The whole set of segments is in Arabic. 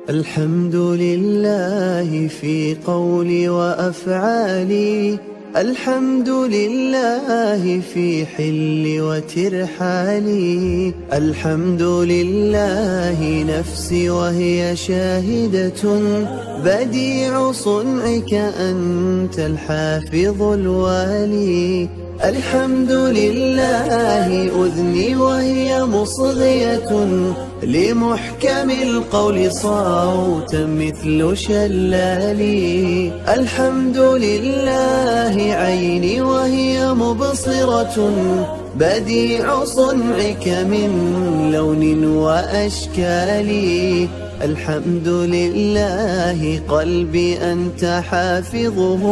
الحمد لله في قولي وأفعالي، الحمد لله في حلي وترحالي، الحمد لله نفسي وهي شاهدة، بديع صنعك أنت الحافظ الوالي. الحمد لله أذني وهي مصغية لمحكم القول صوتا مثل شلالي. الحمد لله عيني وهي مبصرة بديع صنعك من لون وأشكال. الحمد لله قلبي أنت حافظه،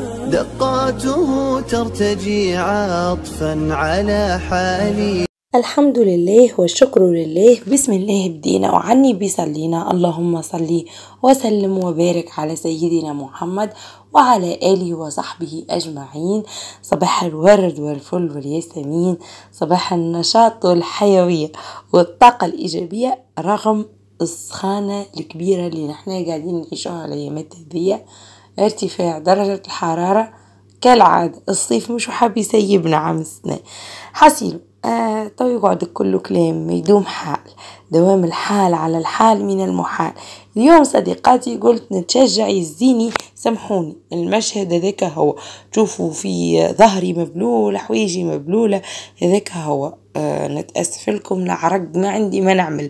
دقاته ترتجي عطفا على حالي. الحمد لله والشكر لله. بسم الله بدينا وعني بيصلينا. اللهم صل وسلم وبارك على سيدنا محمد وعلى آله وصحبه أجمعين. صباح الورد والفل والياسمين، صباح النشاط والحيوية والطاقة الإيجابية رغم السخانة الكبيرة اللي نحن قاعدين نعيشوها الأيامات هذية. ارتفاع درجة الحرارة كالعادة، الصيف مش حاب يسيبنا عام السنة. حسيلو طيب يقعد كله كلام يدوم حال، دوام الحال على الحال من المحال. اليوم صديقاتي قلت نتشجع يزيني، سامحوني المشهد هذاك هو، تشوفوا في ظهري مبلول، حويجي مبلولة، هذاك هو. نتأسف لكم، العرق ما عندي ما نعمل،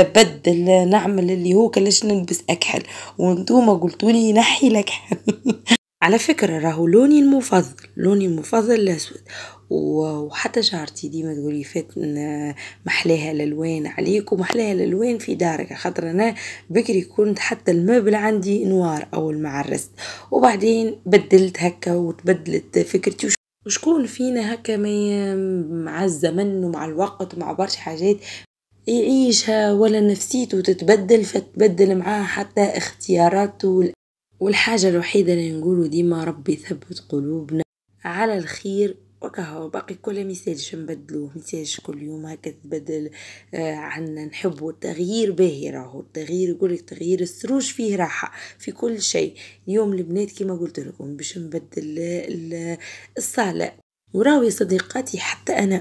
بدل نعمل اللي هو كلاش نلبس أكحل وانتوما قلتولي نحي لك. على فكرة راهو لوني المفضل الأسود، وحتى شعرتي ديما تقولي فات محلاها الالوان عليك ومحلاها الالوان في دارك، خاطر انا بكري كنت حتى المبل عندي نوار اول ما عرست، وبعدين بدلت هكا وتبدلت فكرتي. وشكون فينا هكا مع الزمن ومع الوقت ومع برشا حاجات يعيشها ولا نفسيته تتبدل، فتبدل معاه حتى اختياراته. والحاجة الوحيدة اللي نقوله ديما ربي ثبت قلوبنا على الخير، وكهو باقي كل ميساجش نبدلوه، ميساجش كل يوم هكا تبدل. عنا نحبوا التغيير باهي، راهو التغيير يقولك تغيير السروج فيه راحة في كل شيء. اليوم البنات كما قلت لكم باش نبدل الصالة، وراوي صديقاتي حتى أنا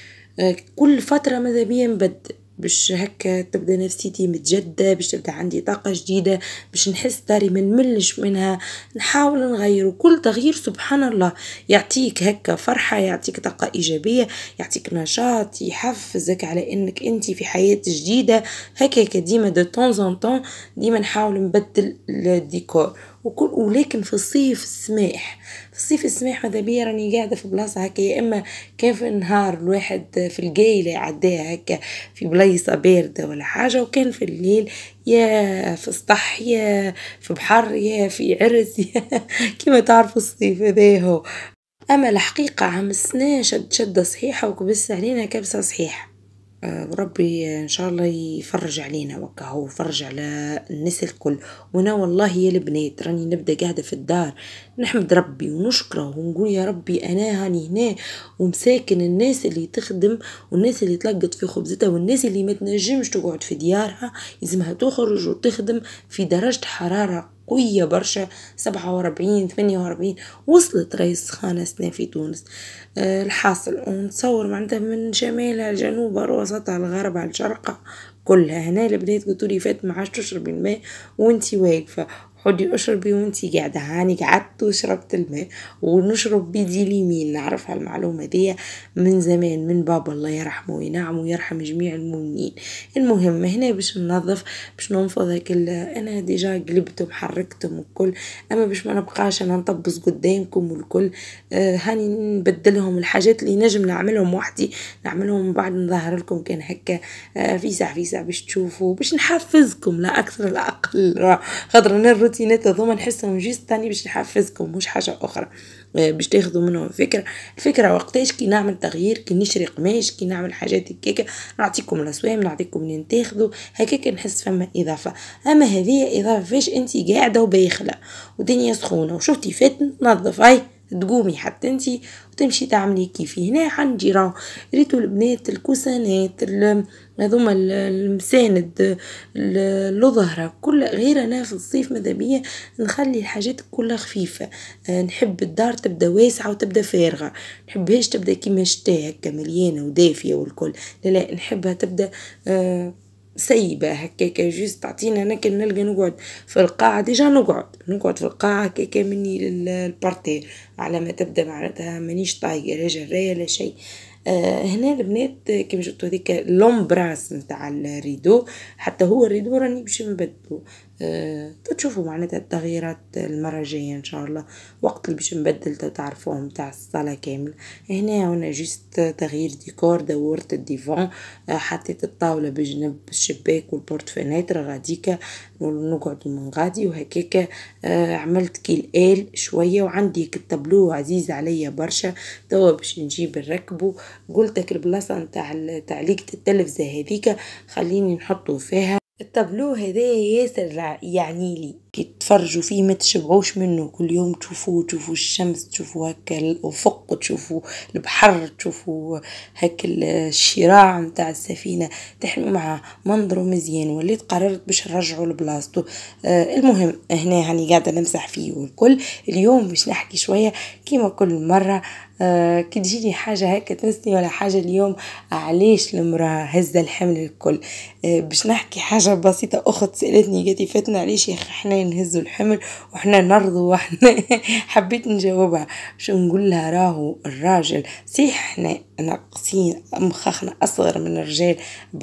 كل فترة ماذا بيا نبدل باش هكا تبدا نفسيتي متجدة، باش تبدا عندي طاقة جديدة، باش نحس داري ما نملش منها، نحاول نغير. وكل تغيير سبحان الله يعطيك هكا فرحة، يعطيك طاقة إيجابية، يعطيك نشاط، يحفزك على انك انتي في حياة جديدة. هكا ديما دو طون طون ديما نحاول نبدل الديكور. ولكن في الصيف السماح ماذا بيا راني قاعدة في بلاصة هكا، يا إما كان في النهار الواحد في القايلة عداها هكا في بلايصة باردة ولا حاجة، وكان في الليل يا في سطح يا في بحر يا في عرس كما تعرفوا الصيف هذا هو. أما الحقيقة عام السنة شد صحيحة وكبس علينا كبسة صحيحة. وربي ان شاء الله يفرج علينا وكهو يفرج على الناس الكل. وانا والله يا البنات راني نبدا قاعده في الدار نحمد ربي ونشكره ونقول يا ربي انا هاني هنا ومساكن الناس اللي تخدم والناس اللي تلقت في خبزتها والناس اللي ما تنجمش تقعد في ديارها لازمها تخرج وتخدم في درجه حراره قوية برشا، 47 48 وصلت رئيس خانة سنة في تونس. الحاصل ونتصور معناتها من شمالها لجنوبها وسطها الغرب على الشرق كلها. هنا البنات قلتولي فات ما عادش تشربي الماء وانتي واقفة، حدي اشربي وانتي قاعدة. هاني قعدت وشربت الماء ونشرب بيدي اليمين. نعرف هالمعلومة دي من زمان من بابا الله يرحمه وينعم ويرحم جميع المؤمنين. المهم هنا باش ننظف باش ننفض هيك انا ديجا قلبتهم حركتهم والكل، اما باش ما نبقاش انا نطبس قدامكم والكل. هاني نبدلهم الحاجات اللي نجم نعملهم وحدي نعملهم بعد نظهر لكم كان هكا في ساعة باش تشوفوا باش نحفزكم لا اكثر لا اقل، خاطر انا الروتينات هذوما نحسهم جيست تاني باش نحفزكم مش حاجة اخرى، باش تاخذوا منهم الفكرة وقتاش كي نعمل تغيير، كي نشري قماش، كي نعمل حاجات هكاكا نعطيكم الاسوام نعطيكم منين تاخذوا هكاكا نحس فما اضافة. اما هذه اضافة فاش انتي قاعدة وبايخلة ودنيا سخونة وشفتي فات تنظف هاي تقومي حتى انتي وتمشي تعملي كيفي. هنا عندي راهو ريتو البنات الكوسانات هذوما المساند الظهرة كل غير. أنا في الصيف ماذا بيا نخلي الحاجات كلها خفيفة. نحب الدار تبدا واسعة وتبدا فارغة، نحبهاش تبدا كيما شتاء هكا مليانة ودافية والكل. لا نحبها تبدا سيبة هكاكا جوست تعطينا. أنا كان نلقى نقعد في القاعة ديجا نقعد في القاعة هكاكا مني للبارتير على ما تبدا معناتها مانيش طايقة لا جراية لا شيء. هنا البنات كيما شفتوا هذيك لومبراس نتاع الريدو، حتى هو الريدو راني باش نبدلو. تشوفوا معناتها التغييرات المرة الجاية ان شاء الله، وقت اللي باش نبدل تعرفوهم نتاع الصالة كامل. هنا هنا جست تغيير ديكور، دورت الديفان، حطيت الطاولة بجنب الشباك والبورت فيناتر غاديكا ونقعد من غادي وهكاكا. عملت كي الآل شوية، وعندي التابلو عزيز عليا برشا توا باش نجيب نركبه. قلتك البلاصة نتاع تعليقة التلفزة هذيك خليني نحطه فيها. التابلو هذا ياسر يعني لي كي تفرجوا فيه ما تشبعوش منه، كل يوم تشوفوا الشمس، تشوفوا هكا الأفق، تشوفوا البحر، تشوفوا هكا الشراع نتاع السفينة، تحلموا مع منظره مزيان. وليت قررت باش نرجعه لبلاصته. المهم هنا هاني قاعدة نمسح فيه والكل. اليوم باش نحكي شوية كيما كل مرة كي تجيني حاجة هكا تنسني ولا حاجة. اليوم علاش المرأة هزة الحمل الكل. باش نحكي حاجة بسيطة. أخت سألتني قالت لي فاتنا علاش يا أخي احنا نهزوا الحمل وإحنا نرضوا وإحنا حبيت نجاوبها شو نقول لها. راهو الراجل صحيح احنا ناقصين مخاخنا أصغر من الرجال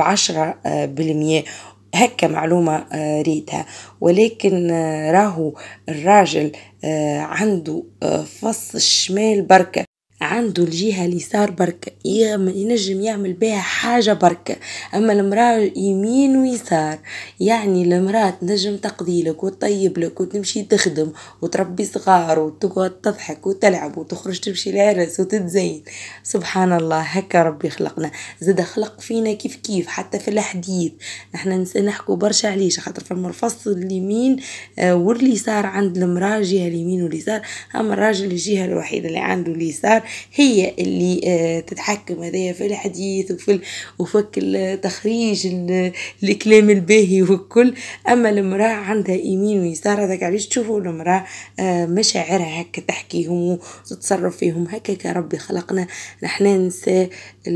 ب10%، هكا معلومة ريتها، ولكن راهو الراجل عنده فص الشمال بركة، عنده الجهة اليسار بركة، ينجم يعمل بها حاجة بركة. أما المرأة يمين ويسار، يعني المرأة تنجم تقضي لك وتطيب لك وتمشي تخدم وتربي صغار وتقعد تضحك وتلعب وتخرج تمشي لعرس وتتزين. سبحان الله هكا ربي خلقنا. زاد خلق فينا كيف حتى في الحديث نحن نحكوا برشا عليش خاطر فما الفصل اليمين واليسار عند المرأة، جهة اليمين واليسار. أما الراجل الجهة الوحيدة اللي عنده اليسار هي اللي تتحكم هذايا في الحديث وفك التخريج الكلام الباهي والكل. اما المرأة عندها يمين ويسار، هذاك علاش تشوفوا المرأة مشاعرها هكا تحكيهم وتتصرف فيهم هكا كربي خلقنا. نحن ننسى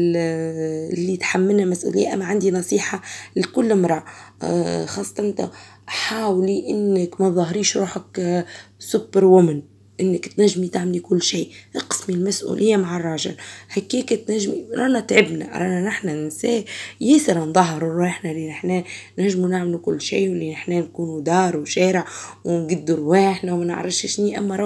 اللي تحملنا مسؤولية. اما عندي نصيحة لكل امرأة خاصة انت، حاولي انك ما ظهريش روحك سوبر وومن، انك تنجمي تعملي كل شيء. اقسمي المسؤولية مع الراجل هكيك تنجمي. رانا تعبنا، نحن ننسى ياسر نظهروا روحنا اللي نحن نجموا نعملوا كل شيء، واللي نحن نكونوا دار وشارع ونقدر رواحنا وما نعرفش شني. اما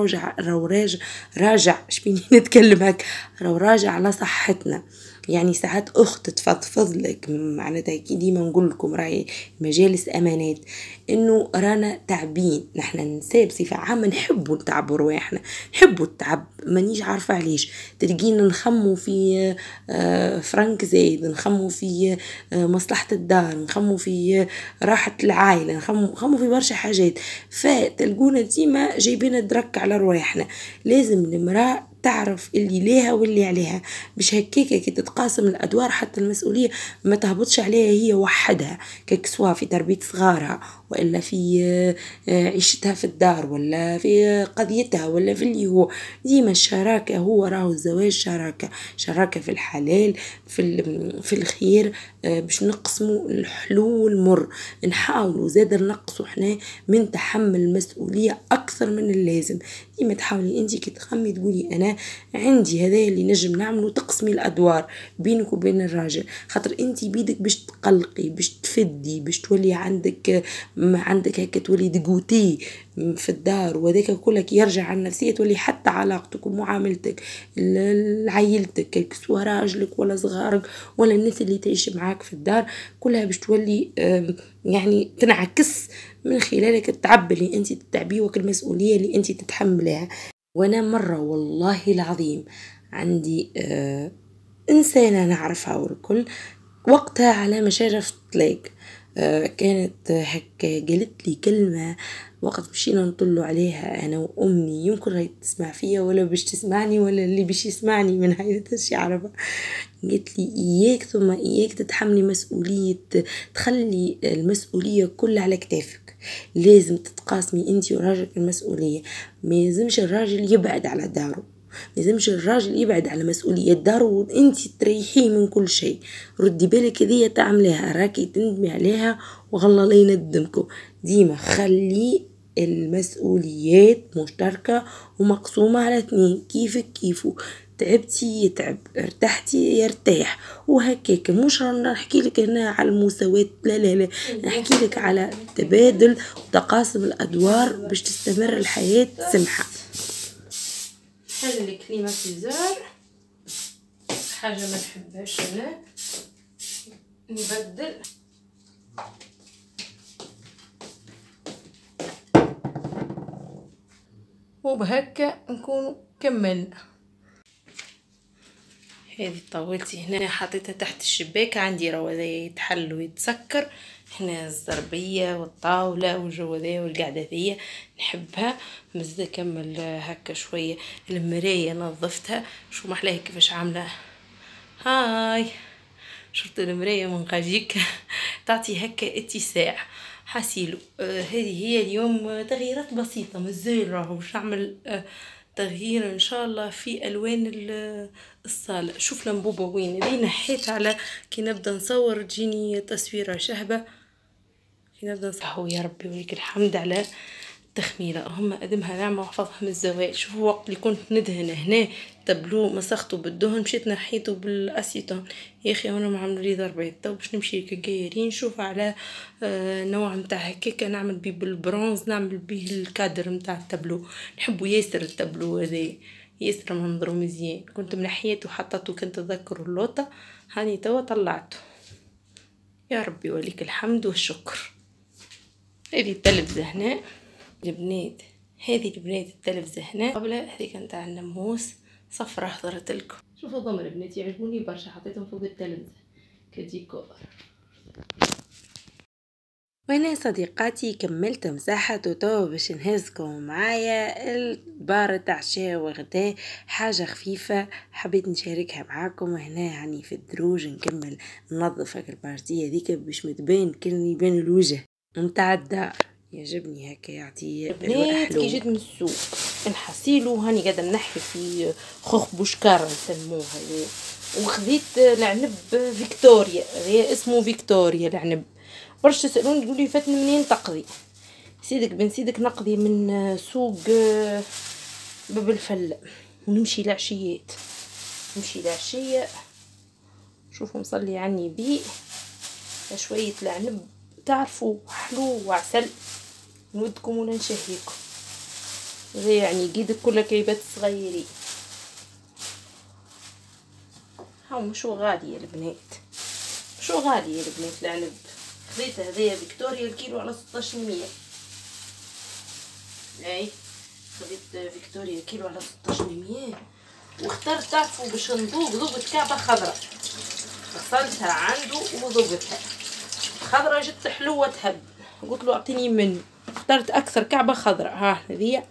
راجع شبيني نتكلم هك، راجع على صحتنا. يعني ساعات أخت تفضفض لك معناتها كي ديما نقول لكم راهي مجالس أمانات، إنه رانا تعبين. نحن ننسى بصفة عامة نحبوا نتعبوا رواحنا، نحبوا التعب، مانيش عارفة علاش. تلقينا نخموا في فرنك زايد، نخموا في مصلحة الدار، نخموا في راحة العائلة، نخموا في برشا حاجات، فتلقونا ديما جايبين درك على رواحنا. لازم المرأة تعرف اللي ليها واللي عليها، مش هكاكا كي تتقاسم الأدوار حتى المسؤولية ما تهبطش عليها هي وحدها، كسوا في تربية صغارها وإلا في عيشتها في الدار ولا في قضيتها ولا في اللي هو. ديما الشراكة، هو راهو الزواج شراكة في الحلال في الخير، باش نقسموا الحلو والمر. نحاولوا زاد نقصوا احنا من تحمل المسؤولية أكثر من اللازم. ديما تحاولي انتي كي تخمي تقولي أنا عندي هذا اللي نجم نعمله، تقسمي الأدوار بينك وبين الراجل، خاطر انتي بيدك باش تقلقي، باش تفدي، باش تولي عندك هكا تولي دقوتي في الدار، وذاك كلك يرجع على النفسية، تولي حتى علاقتك ومعاملتك لعائلتك سواء راجلك ولا صغارك ولا الناس اللي تعيش معاك في الدار كلها باش تولي يعني تنعكس من خلالك التعب اللي انت تتعبيه والمسؤولية اللي انت تتحملها. وانا مرة والله العظيم عندي إنسانة نعرفها والكل، وقتها على مشارف طلاق كانت هكا قالت لي كلمة وقت مشينا نطلوا عليها انا وامي، يمكن راهي تسمع فيا ولا باش تسمعني ولا اللي باش يسمعني من هاي الشي عرفة. قالت لي اياك ثم اياك تتحملي مسؤولية، تخلي المسؤولية كلها على كتافك، لازم تتقاسمي انتي وراجلك المسؤولية. ما يلزمش الراجل يبعد على داره، ما يلزمش الراجل يبعد على مسؤولية داره وانتي تريحيه من كل شيء. ردي بالك هذيا تعمليها راكي تندمي عليها والله لا يندمكم. ديما خلي المسؤوليات مشتركة ومقسومة على 2، كيفك كيفو، تعبتي يتعب، ارتحتي يرتاح، وهكاك. مش رانا نحكي لك هنا على المساواة، لا لا لا، نحكي لك على تبادل وتقاسم الادوار باش تستمر الحياة سمحة. نحل الكليماتيزور، حاجة ما نحبهاش انا، نبدل. وبهكا نكون كملنا. هذه طاولتي هنا حطيتها تحت الشباك، عندي راه يتحل ويتسكر هنا، الزربية والطاولة والجو ذا والقعدة ذي نحبها. مزيد نكمل هكا شوية. المراية نظفتها، شو محلاها كيفاش عاملة. هاي شفت المراية من قاجيك تعطي هكا اتساع حسيلو. هذه هي اليوم تغييرات بسيطة، مازال راهو باش نعمل تغيير ان شاء الله في الوان الصالة. شوف لمبوبة وين اللي نحيت على كي نبدا نصور تجيني تصويرة شهبة كي نبدا نصور. يا ربي وليك الحمد على التخميلة، هم ادمها نعمة وحفظها من الزوال. شوفوا وقت اللي كنت ندهن هنا تبلو مسخته بالدهن، مشيت نحيته بالاسيتون. يا اخي انا ما عملوا لي ضربات. تو باش نمشي كجايرين نشوف على نوع نتاع هكاكا نعمل بيه بالبرونز، نعمل بيه الكادر نتاع التابلو. نحبوا ياسر التابلو هذا، ياسر منظره مزيان. كنت منحيته وحطته كنت اتذكر اللوطه، هاني توا طلعته. يا ربي وليك الحمد والشكر. هذه التلفزه هنا البنات، هذه البنات التلفزه هنا قبل هذه كانت على الناموس صفرة حضرت لكم. شوفوا ضمر البنات يعجبوني برشا، حطيتهم فوق التلفزه كديكور. وانا صديقاتي كملت مساحة وتوا باش نهزكم معايا البار تاع عشاء وغدا، حاجة خفيفة حبيت نشاركها معاكم هنا. يعني في الدروج نكمل ننظف هاك البارتية ذيك باش متبين كل يبان الوجه متاع الدار. يعجبني هكا يعطي بنات كي جيت من السوق نحصيلو هاني قاعده نحي في خوخ بوشكار نسموها لي، وخذيت العنب فيكتوريا، هي اسمه فيكتوريا العنب. برشا تسالوني يقولوا لي فاتني منين تقضي. سيدك بن سيدك نقضي من سوق باب الفله، ونمشي العشيات، نمشي العشيه. شوفوا مصلي عني بيه شويه العنب، تعرفوا حلو وعسل، نودكم ولا نشهيكم. زي يعني قيدك كل كعيبات صغيرين. هاو مشو غالي يا البنات، مشو غالي يا البنات العنب. خذيت هذايا فيكتوريا الكيلو على 1600. اي خذيت فيكتوريا كيلو على 1600، واخترت تعرفوا باش نذوب ذوبة كعبة خضراء، غسلتها عنده وذوبتها خضراء جت حلوة تهب. قلت له اعطيني مني، اخترت اكثر كعبة خضراء. ها هذيا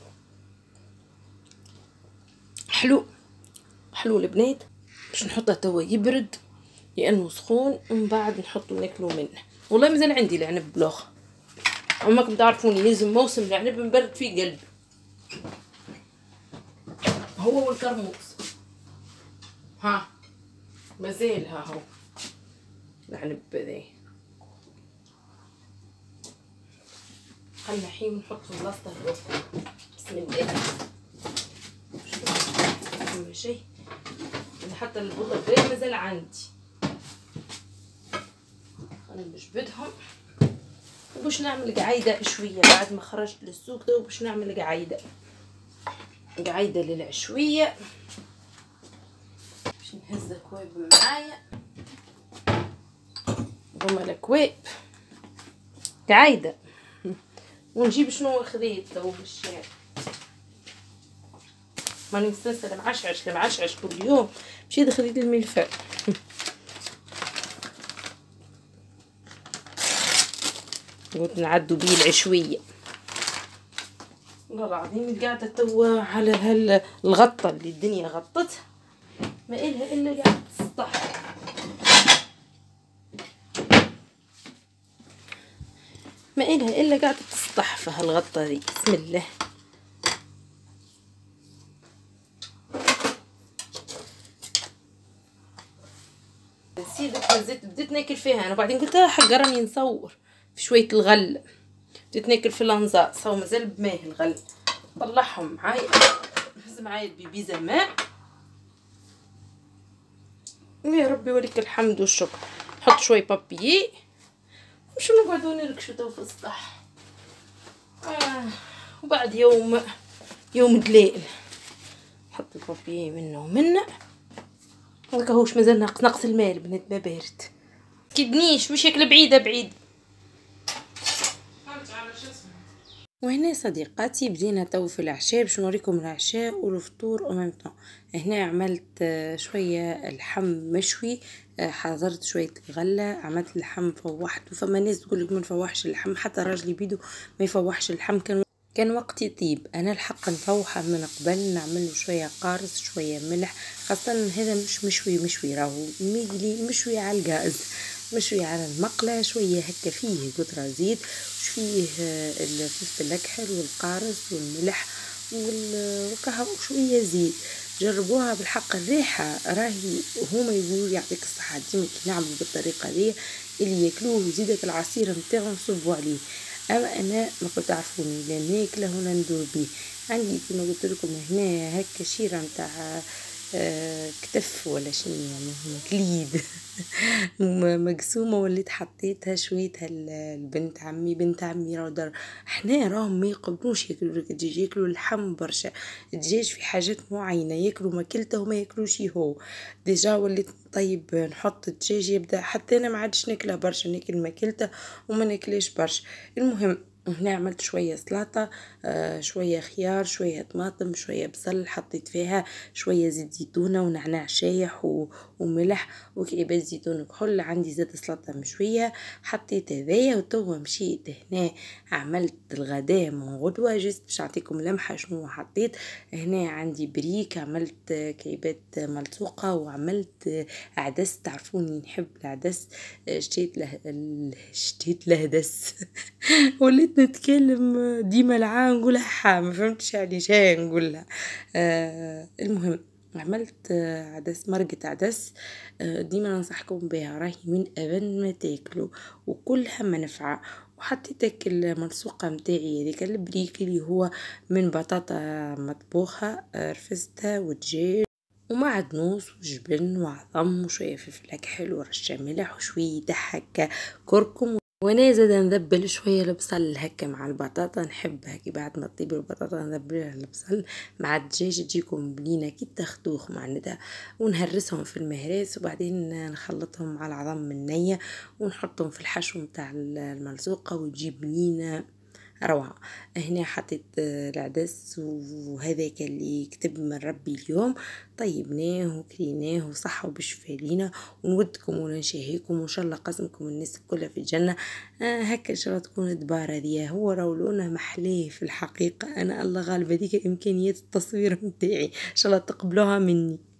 حلو حلو البنات. باش نحطها توا يبرد لانه سخون، ومن بعد نحطو ناكلو منه. والله مازال عندي العنب بلوخ، اماكم تعرفوني لازم موسم العنب نبرد فيه قلبي، هو والكرموس. ها مازال ها هو العنب ذي. خلنا حين نحط في بلاصته الأخرى. بسم الله. أهم شيء أنا حتى البودرة ذي مازال عندي، خلنا نجبدهم وباش نعمل قعيدة شوية بعد ما خرجت للسوق. تو باش نعمل قعيدة للعشوية. باش نهز الكواب معايا، هما الكواب قعيدة، ونجيب شنو خذيت تو بالشارع. ماني مستنسلة معشعش كل يوم. مشيت خذيت الملفات. قلت نعدوا بيه العشوية. والله العظيم قاعدة توا على الغطة اللي الدنيا غطتها، ما إلها إلا قاعدة تسطح، ما إلها إلا قاعدة تسطح في هالغطة دي. بسم الله. سيدة الزيت بديت ناكل فيها انا، وبعدين قلت حق راني نصور في شويه الغل، بديت ناكل في الانزاء صو مازال بماء الغل. طلعهم معايا، نهز معايا البيبيزه ماء. يا ربي ولك الحمد والشكر. نحط شويه بابيي وشو نقعدوا نركشوا تو في السطح. وبعد يوم دليل نحط البابيي منه ومنه. هكاهوش مازال نقص الماء البنات ما بارد. كدنيش مش هيك بعيد. وهنا صديقاتي بدينا تو في العشاء باش نوريكم العشاء والفطور وممتع. هنا عملت شويه اللحم مشوي، حضرت شويه الغله، عملت اللحم فوحته. فما ناس تقول لك ما نفوحش اللحم، حتى راجلي بيدو ما يفوحش اللحم. كان وقت يطيب. انا الحق نفوحه من قبل، نعمله شويه قارص شويه ملح، خاصه هذا مش مشوي راهو ميقلي، مشوي على الغاز، مشوي على المقله شويه هكا، فيه قطره زيت فيه الفلفل الاكحل والقارص والملح وكهو شويه زيت. جربوها بالحق الريحه راهي هما يقولوا يعطيك الصحه. ديما كي نعملوا بالطريقه دي اللي ياكلوه يزيدك العصير نتاعو نصبوا عليه. اما انا ما كنت تعرفوني لا ناكله ولا ندور بيه. عندي كما قلت لكم هنا هكا شيره نتاع كتف ولا شنو يعني كليد مقسومه، وليت حطيتها شويتها بنت عمي راهو دار. احنا راهم ما يقبلوش ياكلوا الدجاج، ياكلوا اللحم برشا. الدجاج في حاجات معينه ياكلوا ماكلته وما ياكلوش هو. ديجا وليت طيب نحط الدجاج يبدا، حتى انا ما عادش ناكلها برشا، ناكل ماكلته وما ناكلش برشا. المهم هنا عملت شويه سلطه، شويه خيار، شويه طماطم، شويه بصل، حطيت فيها شويه زيت زيتونه ونعناع شايح وملح وكعبات زيتون كحول. عندي زيت سلطه مشويه حطيت هذايا. وتوا مشيت هنا عملت الغداء من غدوه. جست باش نعطيكم لمحه شنو حطيت. هنا عندي بريك، عملت كعبات ملصوقه، وعملت عدس. تعرفوني نحب العدس، شتيت له دس وليت نتكلم ديما العا نقولها ما فهمتش علاش نقولها. المهم عملت عدس، مرقة عدس. ديما ننصحكم بها، راهي من أبن ما تاكلوا وكلها منفعة. وحطيت الملصوقة متاعي هذيك البريك اللي هو من بطاطا مطبوخة، رفستها ودجاج ومعدنوس وجبن وعظم وشوية فلفل اكحل ورشة ملح وشوية هكا كركم. وانا زاد نذبل شويه البصل هكا مع البطاطا، نحب هكا بعد ما تطيب البطاطا نذبلها البصل مع الدجاج تجيكم بنينه كي تخدوخ معناتها. ونهرسهم في المهراس وبعدين نخلطهم مع العظم النيه ونحطهم في الحشو متاع الملصوقه وتجيب بنينه روعة. هنا حطيت العدس وهذاك اللي كتب من ربي اليوم، طيبناه وكليناه وصحة وبشفى لينا. ونودكم ونشهيكم وان شاء الله قسمكم الناس كلها في الجنة. هكا ان شاء الله تكون دبارة دي. هو رولونا محليه في الحقيقة، انا الله غالبة ديك امكانيات التصوير متاعي، ان شاء الله تقبلوها مني.